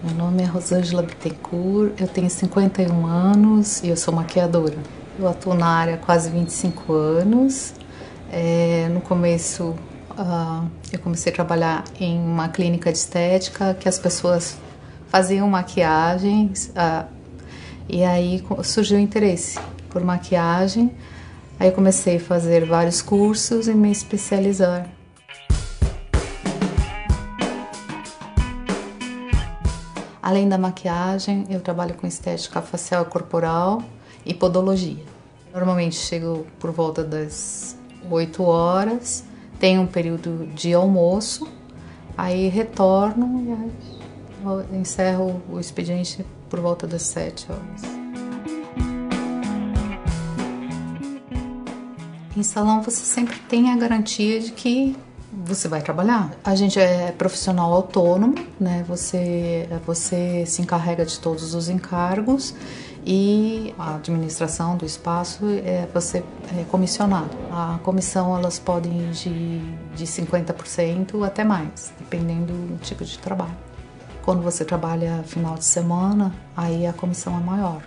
Meu nome é Rosângela Bittencourt, eu tenho 51 anos e eu sou maquiadora. Eu atuo na área há quase 25 anos. No começo, eu comecei a trabalhar em uma clínica de estética que as pessoas faziam maquiagens e aí surgiu o interesse por maquiagem. Aí eu comecei a fazer vários cursos e me especializar. Além da maquiagem, eu trabalho com estética facial e corporal e podologia. Normalmente chego por volta das 8 horas, tenho um período de almoço, aí retorno e aí encerro o expediente por volta das 7 horas. Em salão você sempre tem a garantia de que você vai trabalhar. A gente é profissional autônomo, né? Você se encarrega de todos os encargos e a administração do espaço você é comissionado. A comissão elas podem ir de 50% até mais, dependendo do tipo de trabalho. Quando você trabalha final de semana, aí a comissão é maior.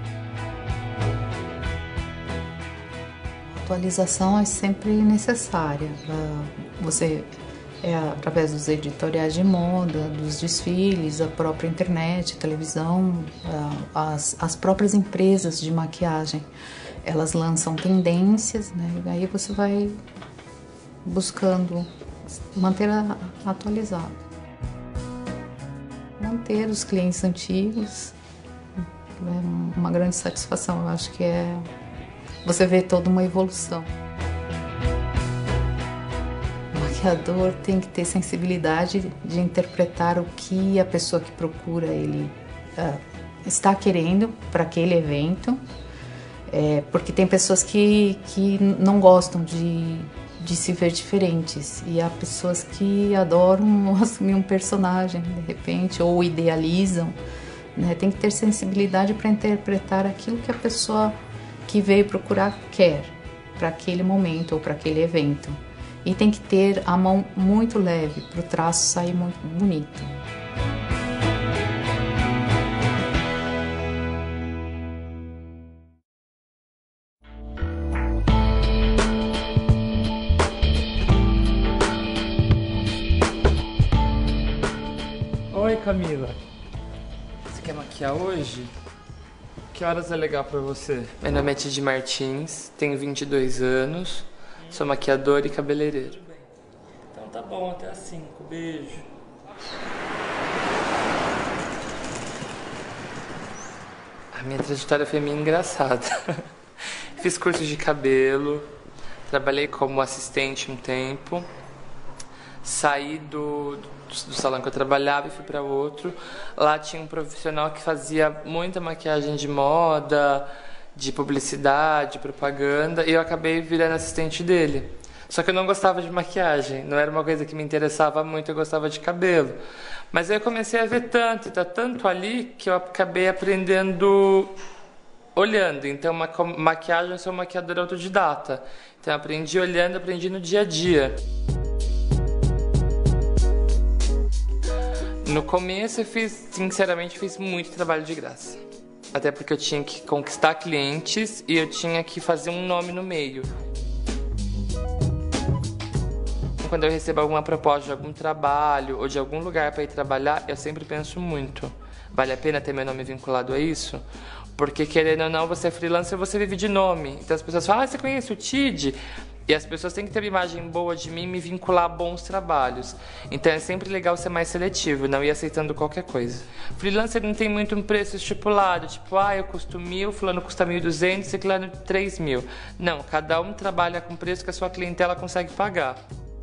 A atualização é sempre necessária. Você através dos editoriais de moda, dos desfiles, a própria internet, televisão, as próprias empresas de maquiagem, elas lançam tendências, né? E aí você vai buscando manter atualizado. Manter os clientes antigos é uma grande satisfação. Eu acho que você vê toda uma evolução. O maquiador tem que ter sensibilidade de interpretar o que a pessoa que procura ele está querendo para aquele evento, porque tem pessoas que não gostam de se ver diferentes e há pessoas que adoram assumir um personagem de repente ou idealizam, né? Tem que ter sensibilidade para interpretar aquilo que a pessoa que veio procurar quer para aquele momento ou para aquele evento. E tem que ter a mão muito leve para o traço sair muito bonito. Oi, Camila. Você quer maquiar hoje? Que horas é legal pra você? Meu nome é Tid Martins, tenho 22 anos, sou maquiador e cabeleireiro. Então tá bom, até às 5. Beijo. A minha trajetória foi meio engraçada. Fiz cursos de cabelo, trabalhei como assistente um tempo, saí do salão que eu trabalhava e fui para outro. Lá tinha um profissional que fazia muita maquiagem de moda, de publicidade, propaganda, e eu acabei virando assistente dele. Só que eu não gostava de maquiagem, não era uma coisa que me interessava muito, eu gostava de cabelo. Mas aí eu comecei a ver tanto, e tá tanto ali, que eu acabei aprendendo olhando. Então, maquiagem, eu sou maquiadora autodidata. Então, eu aprendi olhando, aprendi no dia a dia. No começo sinceramente, fiz muito trabalho de graça. Até porque eu tinha que conquistar clientes e eu tinha que fazer um nome no meio. Quando eu recebo alguma proposta de algum trabalho ou de algum lugar para ir trabalhar, eu sempre penso muito. Vale a pena ter meu nome vinculado a isso? Porque querendo ou não, você é freelancer, você vive de nome. Então as pessoas falam, você conhece o Tid? E as pessoas têm que ter uma imagem boa de mim e me vincular a bons trabalhos. Então é sempre legal ser mais seletivo, não ir aceitando qualquer coisa. Freelancer não tem muito um preço estipulado, tipo, eu custo 1.000, fulano custa 1.200 e fulano 3.000. Não, cada um trabalha com o preço que a sua clientela consegue pagar.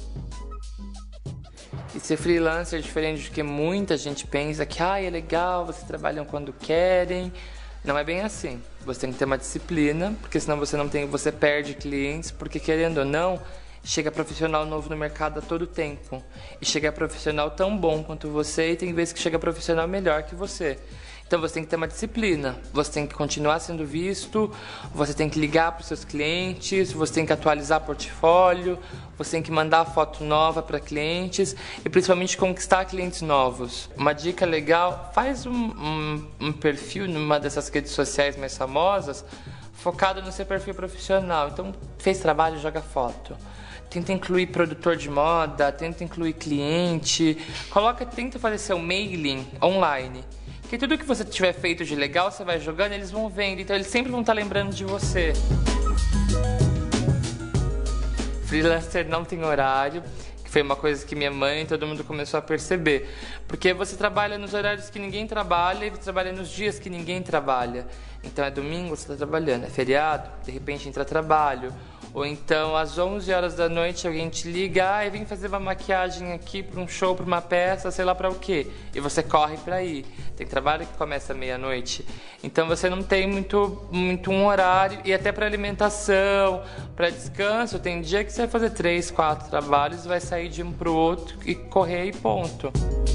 E ser freelancer é diferente do que muita gente pensa, que é legal, vocês trabalham quando querem. Não é bem assim. Você tem que ter uma disciplina, porque senão você perde clientes, porque querendo ou não, chega profissional novo no mercado a todo tempo. E chega profissional tão bom quanto você e tem vezes que chega profissional melhor que você. Então você tem que ter uma disciplina, você tem que continuar sendo visto, você tem que ligar para os seus clientes, você tem que atualizar portfólio, você tem que mandar foto nova para clientes e principalmente conquistar clientes novos. Uma dica legal, faz um perfil numa dessas redes sociais mais famosas, focado no seu perfil profissional. Então, fez trabalho, joga foto. Tenta incluir produtor de moda, tenta incluir cliente, tenta fazer seu mailing online. Porque tudo que você tiver feito de legal, você vai jogando, eles vão vendo, então eles sempre vão estar lembrando de você. Freelancer não tem horário, que foi uma coisa que minha mãe e todo mundo começou a perceber. Porque você trabalha nos horários que ninguém trabalha e você trabalha nos dias que ninguém trabalha. Então é domingo, você está trabalhando, é feriado, de repente entra trabalho. Ou então às 11 horas da noite alguém te liga, vem fazer uma maquiagem aqui para um show, para uma peça, sei lá para o quê. E você corre para ir. Tem trabalho que começa meia-noite. Então você não tem muito um horário. E até para alimentação, para descanso, tem dia que você vai fazer 3, 4 trabalhos, vai sair de um para o outro e correr e ponto.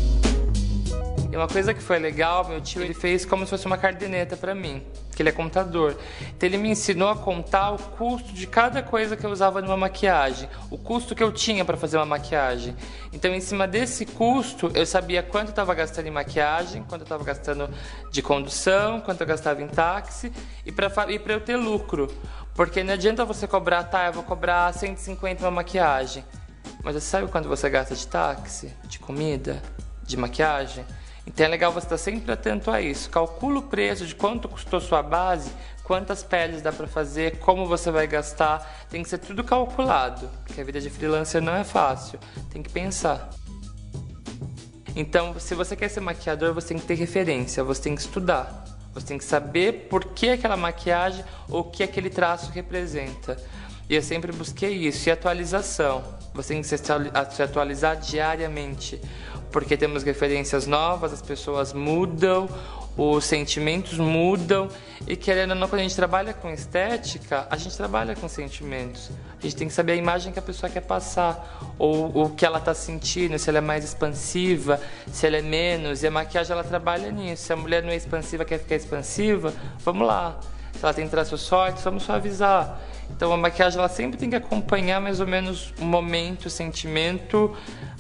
E uma coisa que foi legal, meu tio, ele fez como se fosse uma caderneta para mim, que ele é contador. Então ele me ensinou a contar o custo de cada coisa que eu usava numa maquiagem, o custo que eu tinha para fazer uma maquiagem. Então em cima desse custo, eu sabia quanto eu estava gastando em maquiagem, quanto eu estava gastando de condução, quanto eu gastava em táxi e para eu ter lucro. Porque não adianta você cobrar, eu vou cobrar 150 uma maquiagem. Mas você sabe quanto você gasta de táxi, de comida, de maquiagem? Então é legal você estar sempre atento a isso. Calcula o preço de quanto custou sua base, quantas peles dá para fazer, como você vai gastar. Tem que ser tudo calculado, porque a vida de freelancer não é fácil. Tem que pensar. Então, se você quer ser maquiador, você tem que ter referência, você tem que estudar. Você tem que saber por que aquela maquiagem ou o que aquele traço representa. E eu sempre busquei isso. E atualização. Você tem que se atualizar diariamente. Porque temos referências novas, as pessoas mudam, os sentimentos mudam. E querendo ou não, quando a gente trabalha com estética, a gente trabalha com sentimentos. A gente tem que saber a imagem que a pessoa quer passar, ou o que ela está sentindo, se ela é mais expansiva, se ela é menos. E a maquiagem, ela trabalha nisso. Se a mulher não é expansiva, quer ficar expansiva, vamos lá. Se ela tem traços fortes, vamos suavizar. Então a maquiagem, ela sempre tem que acompanhar mais ou menos o momento, o sentimento,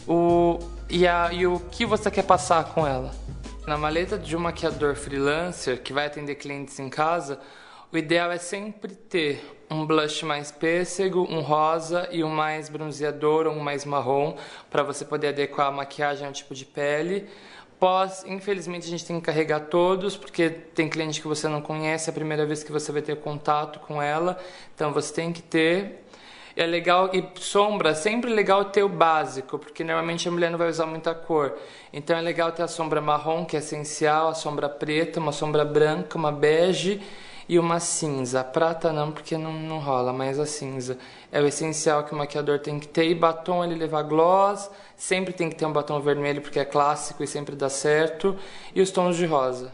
e o que você quer passar com ela. Na maleta de um maquiador freelancer que vai atender clientes em casa, o ideal é sempre ter um blush mais pêssego, um rosa e um mais bronzeador ou um mais marrom, para você poder adequar a maquiagem ao tipo de pele. Infelizmente a gente tem que carregar todos, porque tem cliente que você não conhece, é a primeira vez que você vai ter contato com ela, então você tem que ter. É legal, e sombra, sempre legal ter o básico, porque normalmente a mulher não vai usar muita cor. Então é legal ter a sombra marrom, que é essencial, a sombra preta, uma sombra branca, uma bege e uma cinza. A prata não, porque não rola, mas a cinza. É o essencial que o maquiador tem que ter. E batom, ele levar gloss, sempre tem que ter um batom vermelho, porque é clássico e sempre dá certo. E os tons de rosa.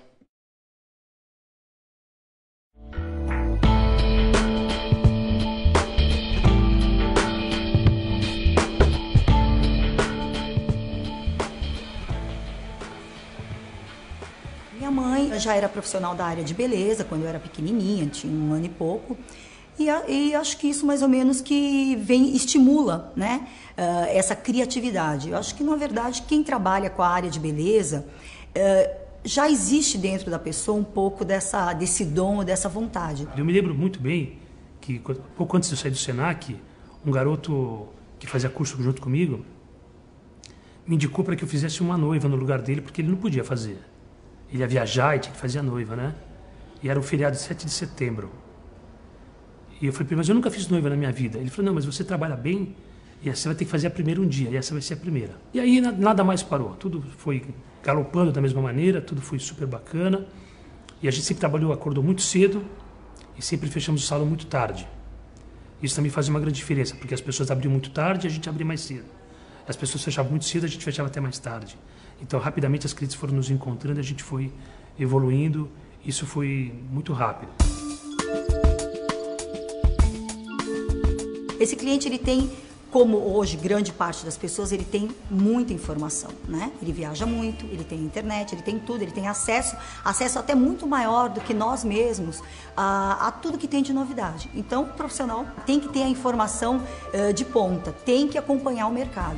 Minha mãe já era profissional da área de beleza quando eu era pequenininha, tinha 1 ano e pouco. E acho que isso mais ou menos que estimula, né, essa criatividade. Eu acho que, na verdade, quem trabalha com a área de beleza, já existe dentro da pessoa um pouco desse dom, dessa vontade. Eu me lembro muito bem que, pouco antes de eu sair do Senac, um garoto que fazia curso junto comigo me indicou para que eu fizesse uma noiva no lugar dele, porque ele não podia fazer. Ele ia viajar e tinha que fazer a noiva, né? E era um feriado de 7 de setembro. E eu falei, mas eu nunca fiz noiva na minha vida. Ele falou, não, mas você trabalha bem e você vai ter que fazer a primeira um dia, e essa vai ser a primeira. E aí nada mais parou, tudo foi galopando da mesma maneira, tudo foi super bacana. E a gente sempre acordou muito cedo e sempre fechamos o salão muito tarde. Isso também fazia uma grande diferença, porque as pessoas abriam muito tarde e a gente abria mais cedo. As pessoas fechavam muito cedo, a gente fechava até mais tarde. Então, rapidamente, as clientes foram nos encontrando, a gente foi evoluindo, isso foi muito rápido. Esse cliente, ele tem como hoje grande parte das pessoas, ele tem muita informação, né? Ele viaja muito, ele tem internet, ele tem tudo, ele tem acesso até muito maior do que nós mesmos a tudo que tem de novidade. Então, o profissional tem que ter a informação de ponta, tem que acompanhar o mercado.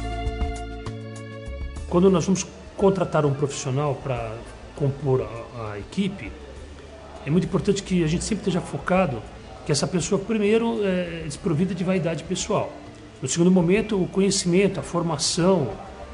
Quando nós vamos contratar um profissional para compor a equipe, é muito importante que a gente sempre esteja focado que essa pessoa, primeiro, é desprovida de vaidade pessoal. No segundo momento, o conhecimento, a formação,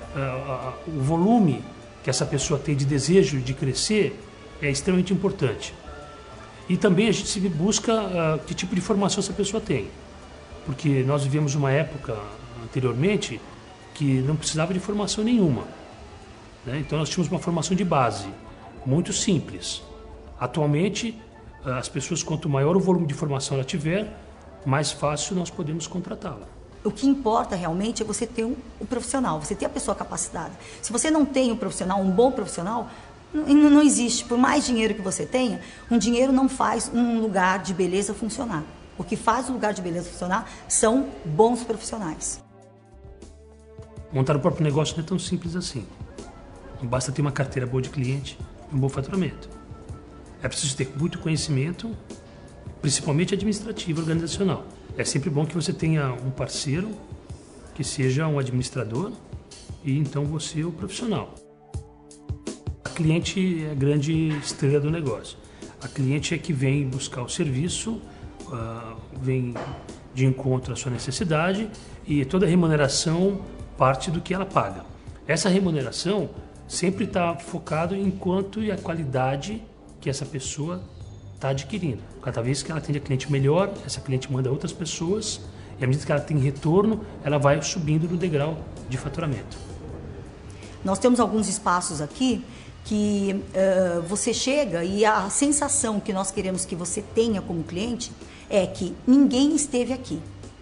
o volume que essa pessoa tem de desejo de crescer é extremamente importante. E também a gente se busca que tipo de formação essa pessoa tem. Porque nós vivemos uma época anteriormente que não precisava de formação nenhuma, né? Então nós tínhamos uma formação de base, muito simples. Atualmente, as pessoas, quanto maior o volume de formação ela tiver, mais fácil nós podemos contratá-la. O que importa realmente é você ter um profissional, você ter a pessoa capacitada. Se você não tem um profissional, um bom profissional, não existe. Por mais dinheiro que você tenha, um dinheiro não faz um lugar de beleza funcionar. O que faz o lugar de beleza funcionar são bons profissionais. Montar o próprio negócio não é tão simples assim. Não basta ter uma carteira boa de cliente e um bom faturamento. É preciso ter muito conhecimento, principalmente administrativo, organizacional. É sempre bom que você tenha um parceiro que seja um administrador e então você é o profissional. A cliente é a grande estrela do negócio. A cliente é que vem buscar o serviço, vem de encontro à sua necessidade e toda a remuneração parte do que ela paga. Essa remuneração sempre está focada em quanto e a qualidade que essa pessoa está adquirindo. Cada vez que ela atende a cliente melhor, essa cliente manda outras pessoas e à medida que ela tem retorno, ela vai subindo no degrau de faturamento. Nós temos alguns espaços aqui que você chega e a sensação que nós queremos que você tenha como cliente é que ninguém esteve aqui.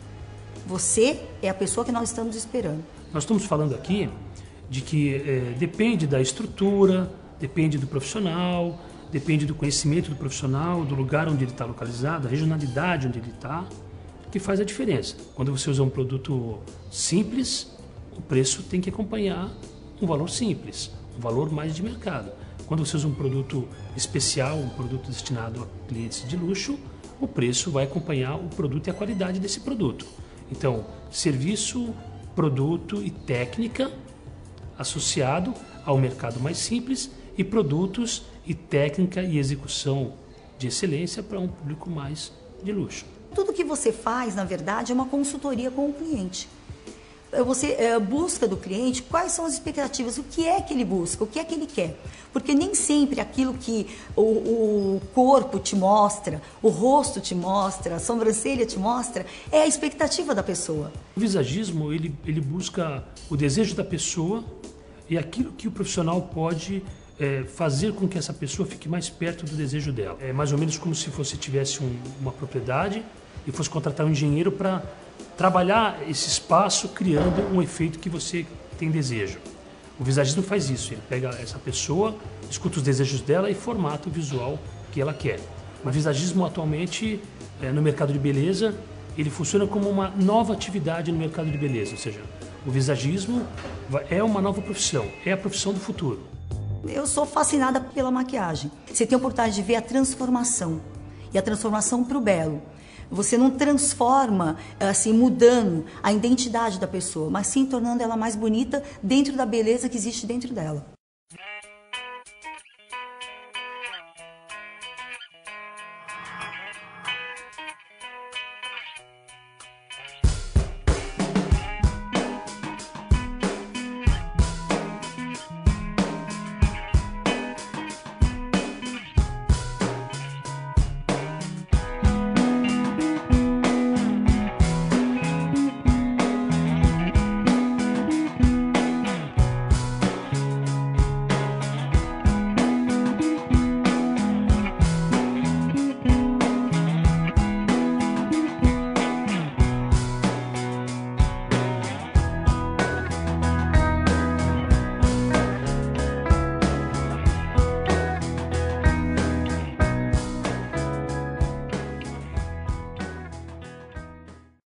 Você é a pessoa que nós estamos esperando. Nós estamos falando aqui de que depende da estrutura, depende do profissional, depende do conhecimento do profissional, do lugar onde ele está localizado, da regionalidade onde ele está, que faz a diferença. Quando você usa um produto simples, o preço tem que acompanhar um valor simples, um valor mais de mercado. Quando você usa um produto especial, um produto destinado a clientes de luxo, o preço vai acompanhar o produto e a qualidade desse produto. Então, serviço, produto e técnica associado ao mercado mais simples e produtos e técnica e execução de excelência para um público mais de luxo. Tudo que você faz, na verdade, é uma consultoria com o cliente. Você busca do cliente quais são as expectativas, o que é que ele busca, o que é que ele quer. Porque nem sempre aquilo que o corpo te mostra, o rosto te mostra, a sobrancelha te mostra, é a expectativa da pessoa. O visagismo, ele busca o desejo da pessoa e aquilo que o profissional pode fazer com que essa pessoa fique mais perto do desejo dela. É mais ou menos como se você tivesse uma propriedade e fosse contratar um engenheiro para trabalhar esse espaço criando um efeito que você tem desejo. O visagismo faz isso, ele pega essa pessoa, escuta os desejos dela e formata o visual que ela quer. O visagismo atualmente, no mercado de beleza, ele funciona como uma nova atividade no mercado de beleza, ou seja, o visagismo é uma nova profissão, é a profissão do futuro. Eu sou fascinada pela maquiagem. Você tem a oportunidade de ver a transformação, e a transformação para o belo. Você não transforma, assim, mudando a identidade da pessoa, mas sim tornando ela mais bonita dentro da beleza que existe dentro dela.